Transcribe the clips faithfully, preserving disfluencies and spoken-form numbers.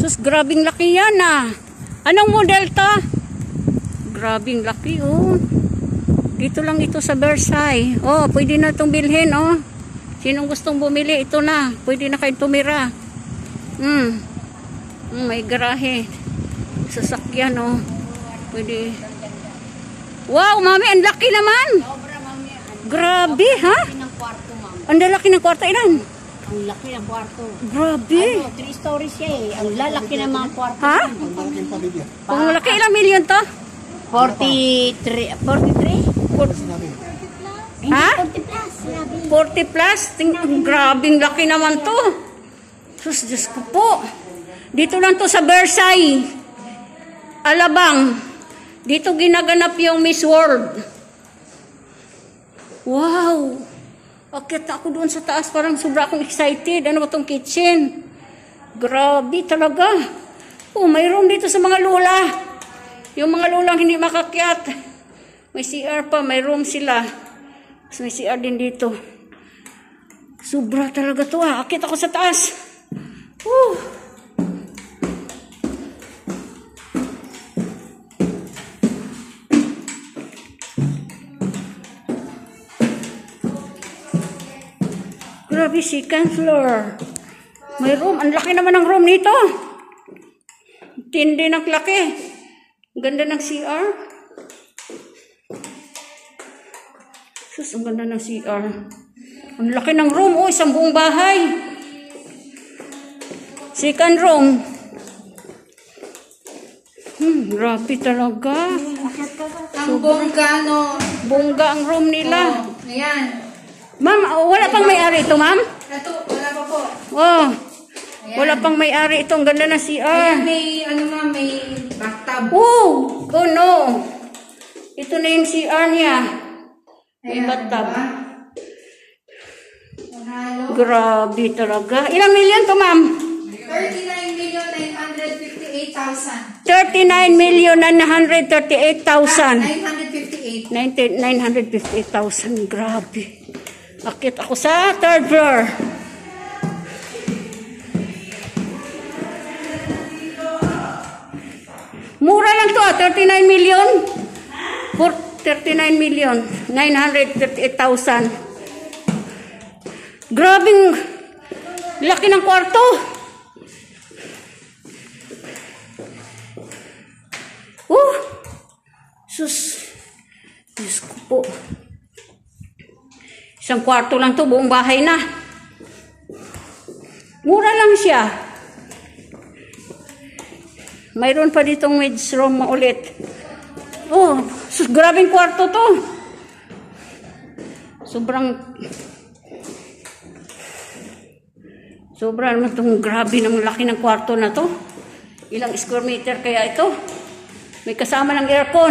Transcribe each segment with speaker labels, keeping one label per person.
Speaker 1: Sus, grabing laki yan ah. Anong model to? Grabing laki oh. Dito lang ito sa Versailles. Oh, pwede na itong bilhin oh. Sinong gustong bumili, ito na. Pwede na kayong tumira. Hmm. Mm, may garahe. Sasakyan oh. Pwede. Wow, mami, ang laki naman. Grabe, ha? Ang lalaki ng kwarto, ilan?
Speaker 2: Ang laki ng kwarto.
Speaker 1: Grabe.
Speaker 2: Ano, three stories siya eh. Ang lalaki ng mga kwarto.
Speaker 1: Ha? Kung malaki, ilang milyon to?
Speaker 2: forty-three. forty-three?
Speaker 1: Ha?
Speaker 2: forty plus.
Speaker 1: forty plus? Ting grabing laki naman to. Sus, Diyos ko po. Dito lang to sa Versailles. Alabang. Dito ginaganap yung Miss World. Wow. Akit ako doon sa taas. Parang sobra akong excited. Ano ba itong kitchen? Grabe talaga. Oh, may room dito sa mga lola. Yung mga lolang hindi makakyat. May C R pa. May room sila. May C R din dito. Sobra talaga to ah. Akit ako sa taas. Woo. Grabe, second floor. May room. Ang laki naman ng room nito. Tindi ng laki. Ganda ng C R. Sus, ang ganda ng C R. Ang laki ng room. Oh, isang buong bahay. Second room. Hmm, grabe talaga.
Speaker 3: Ang bongga, no?
Speaker 1: Bongga ang room nila.
Speaker 3: Oh, ayan.
Speaker 1: Ma'am, wala pang may-ari ito, ma'am?
Speaker 3: Ito, wala pa po.
Speaker 1: Oh,
Speaker 3: Ayan.
Speaker 1: wala pang may-ari ito. Ang ganda ng C R.
Speaker 3: Ayan, may, ano nga, may bathtub.
Speaker 1: Oh, oh no. Ito na yung C R niya. May
Speaker 3: Ayan,
Speaker 1: bathtub.
Speaker 3: diba? Halo.
Speaker 1: Grabe talaga. Ilang milyon to, ma'am?
Speaker 3: thirty-nine million nine hundred fifty-eight thousand.
Speaker 1: thirty-nine million nine hundred thirty-eight thousand.
Speaker 3: nine hundred fifty-eight.
Speaker 1: nine hundred fifty-eight thousand. Grabe. Akit ako sa third floor. Mura lang to, thirty-nine million. For thirty-nine million nine hundred thirty-eight thousand. Grabing laki ng kwarto. Oh, sus. Diyos ko po. Isang kwarto lang to, buong bahay na. Mura lang siya. Mayroon pa ditong maids room ulit. Oh, sus, grabing kwarto to. Sobrang Sobrang naman itong grabe ng laki ng kwarto na to. Ilang square meter kaya ito? May kasama ng aircon.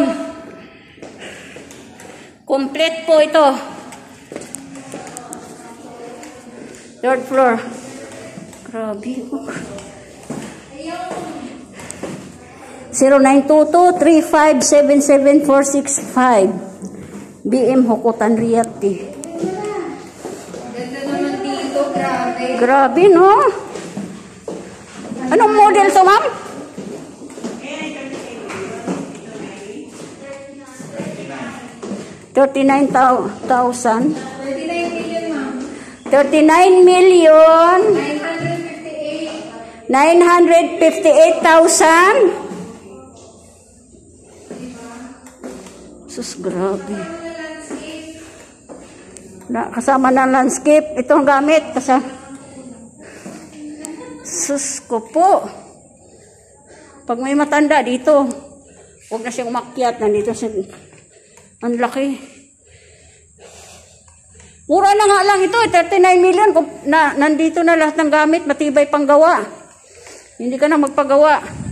Speaker 1: Complete po ito. Third floor. Grabe oh. zero nine two two three five seven seven four six five B M Hokotan Realty.
Speaker 3: Ganda naman dito, grabe.
Speaker 1: Grabe, no? Anong model to, ma'am? thirty-nine thousand.
Speaker 3: thirty-nine million, ma'am.
Speaker 1: thirty-nine million
Speaker 3: nine hundred fifty-eight.
Speaker 1: nine hundred fifty-eight thousand. Sus, grabe. Na, kasama ng landscape. Ito ang gamit. Kasi, sus ko po. Pag may matanda dito, huwag na siyang umakyat. Nandito siya. Ang laki. Mura na nga lang ito. thirty-nine million. Na, nandito na lahat ng gamit. Matibay pang gawa. Hindi ka na magpagawa.